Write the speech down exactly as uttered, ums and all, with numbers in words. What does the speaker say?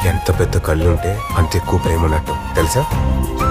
ఎంత పెద్ద కళ్ళుంటే అంత ఎక్కువ ప్రేమ ఉన్నట్టు తెలుసా?